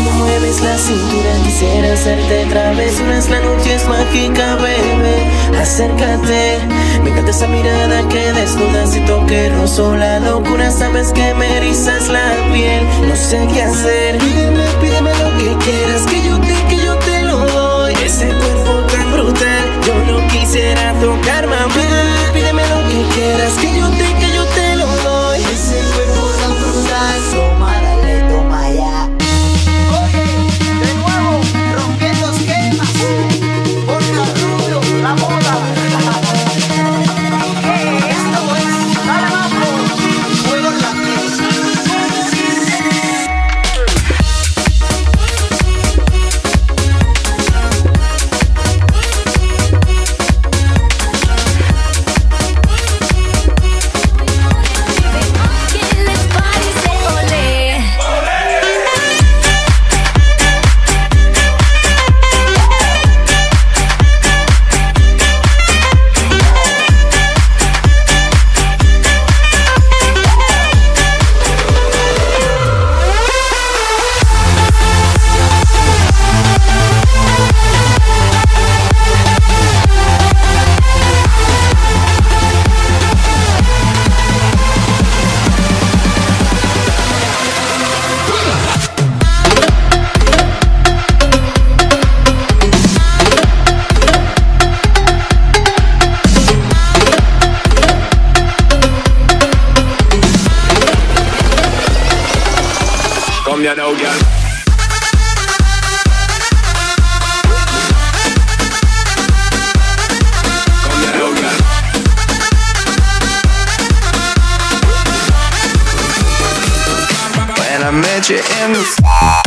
mueves la cintura, quisiera hacerte travesuras. La noche es mágica, bebé, acércate. Me encanta esa mirada que desnuda, siento que rozo la locura. Sabes que me erizas la piel, no sé qué hacer. Pídeme lo que quieras, que yo te lo doy. Ese cuerpo tan brutal, yo no quisiera tocar, mami. Pídeme lo que quieras, que yo te lo doy. Ese cuerpo tan brutal, toma, dale, toma ya. De nuevo, rompiendo esquemas, porque Rubio, la moda. Esto es Dale Mambo, Fuego en la piel. Come here now, girl. Come here now, girl. When I met you in the